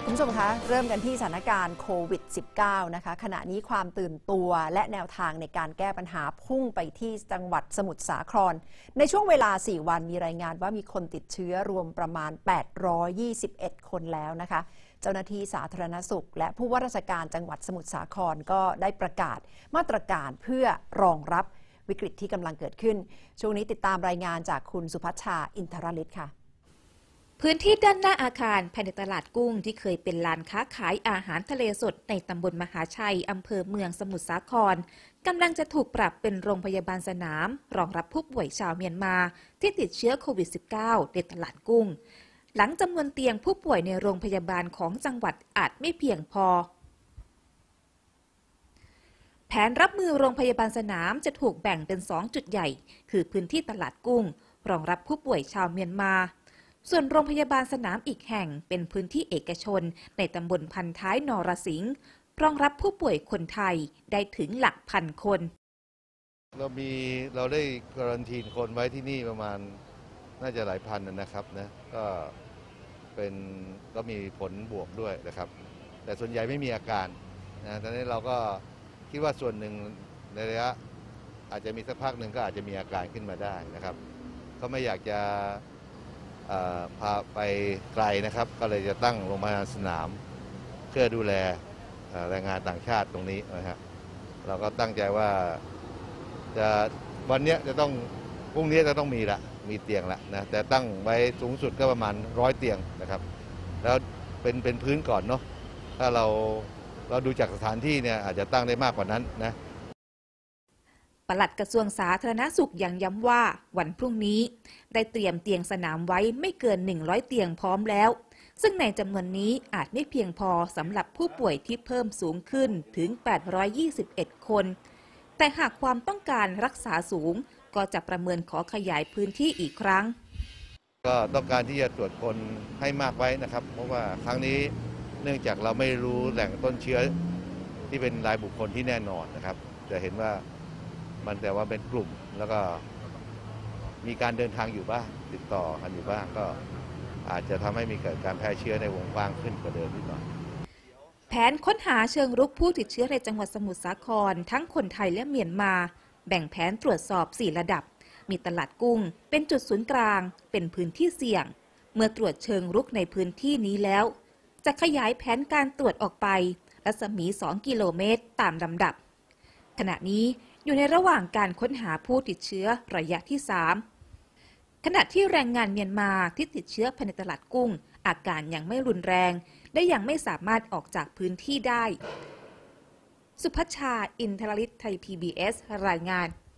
คุณผู้ชมคะเริ่มกันที่สถานการณ์โควิด -19 นะคะขณะนี้ความตื่นตัวและแนวทางในการแก้ปัญหาพุ่งไปที่จังหวัดสมุทรสาครในช่วงเวลา 4 วันมีรายงานว่ามีคนติดเชื้อรวมประมาณ 821 คนแล้วนะคะเจ้าหน้าที่สาธารณสุขและผู้ว่าราชการจังหวัดสมุทรสาครก็ได้ประกาศมาตรการเพื่อรองรับวิกฤตที่กำลังเกิดขึ้นช่วงนี้ติดตามรายงานจากคุณสุภัชชาอินทรฤทธิ์ค่ะพื้นที่ด้านหน้าอาคารภายในตลาดกุ้งที่เคยเป็นลานค้าขายอาหารทะเลสดในตำบลมหาชัยอำเภอเมืองสมุทรสาครกำลังจะถูกปรับเป็นโรงพยาบาลสนามรองรับผู้ป่วยชาวเมียนมาที่ติดเชื้อโควิด -19 ในตลาดกุ้งหลังจำนวนเตียงผู้ป่วยในโรงพยาบาลของจังหวัดอาจไม่เพียงพอแผนรับมือโรงพยาบาลสนามจะถูกแบ่งเป็น2จุดใหญ่คือพื้นที่ตลาดกุ้งรองรับผู้ป่วยชาวเมียนมาส่วนโรงพยาบาลสนามอีกแห่งเป็นพื้นที่เอกชนในตำบลพันท้ายนรสิงห์รองรับผู้ป่วยคนไทยได้ถึงหลักพันคนเราได้การันตีคนไว้ที่นี่ประมาณน่าจะหลายพันนะครับนะก็มีผลบวกด้วยนะครับแต่ส่วนใหญ่ไม่มีอาการนะตอนนี้เราก็คิดว่าส่วนหนึ่งในระยะอาจจะมีสักพักหนึ่งก็อาจจะมีอาการขึ้นมาได้นะครับก็ไม่อยากจะพาไปไกลนะครับก็เลยจะตั้งโรงพยาบาลสนามเพื่อดูแลแรงงานต่างชาติตรงนี้นะครับเราก็ตั้งใจว่าวันนี้จะต้องพรุ่งนี้จะต้องมีเตียงละนะแต่ตั้งไว้สูงสุดก็ประมาณ100 เตียงนะครับแล้วเป็นพื้นก่อนเนาะถ้าเราดูจากสถานที่เนี่ยอาจจะตั้งได้มากกว่านั้นนะปลัดกระทรวงสาธารณสุขยังย้ำว่าวันพรุ่งนี้ได้เตรียมเตียงสนามไว้ไม่เกิน100 เตียงพร้อมแล้วซึ่งในจำนวนนี้อาจไม่เพียงพอสำหรับผู้ป่วยที่เพิ่มสูงขึ้นถึง821คนแต่หากความต้องการรักษาสูงก็จะประเมินขอขยายพื้นที่อีกครั้งก็ต้องการที่จะตรวจคนให้มากไว้นะครับเพราะว่าครั้งนี้เนื่องจากเราไม่รู้แหล่งต้นเชื้อที่เป็นรายบุคคลที่แน่นอนนะครับจะเห็นว่าแต่ว่าเป็นกลุ่มแล้วก็มีการเดินทางอยู่บ้างติดต่อกันอยู่บ้างก็อาจจะทำให้มีเกิดการแพร่เชื้อในวงกว้างขึ้นกว่าเดิมนิดหน่อยแผนค้นหาเชิงรุกผู้ติดเชื้อในจังหวัดสมุทรสาครทั้งคนไทยและเมียนมาแบ่งแผนตรวจสอบ4ระดับมีตลาดกุ้งเป็นจุดศูนย์กลางเป็นพื้นที่เสี่ยงเมื่อตรวจเชิงรุกในพื้นที่นี้แล้วจะขยายแผนการตรวจออกไปรัศมี2 กิโลเมตรตามลำดับขณะนี้อยู่ในระหว่างการค้นหาผู้ติดเชื้อระยะที่3ขณะที่แรงงานเมียนมาที่ติดเชื้อภายในตลาดกุ้งอาการยังไม่รุนแรงและยังไม่สามารถออกจากพื้นที่ได้สุภัชชาอินทรฤทธิ์ไทย PBS รายงาน